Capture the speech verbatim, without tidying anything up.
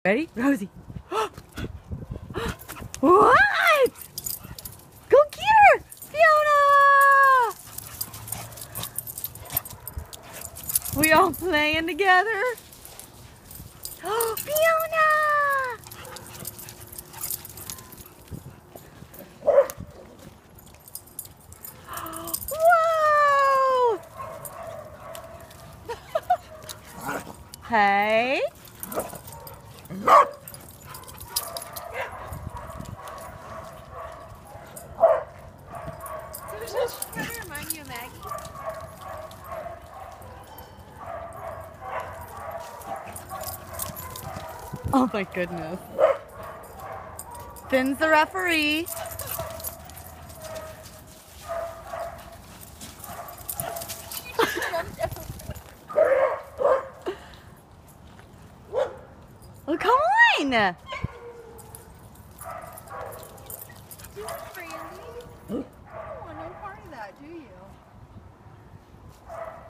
Ready? Rosie. What? Go get her! Fiona! We all playing together? Fiona! Whoa! Hey? So does she kind of remind you of Maggie? Oh my goodness. Finn's the referee. Well, come on! Do you want Brandy? You don't want no part of that, do you?